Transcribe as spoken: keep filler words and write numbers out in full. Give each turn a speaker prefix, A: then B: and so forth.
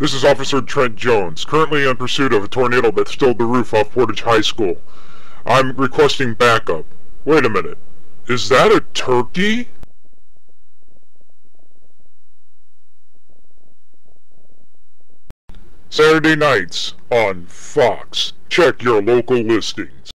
A: This is Officer Trent Jones, currently in pursuit of a tornado that stole the roof off Portage High School. I'm requesting backup. Wait a minute. Is that a turkey? Saturday nights on Fox. Check your local listings.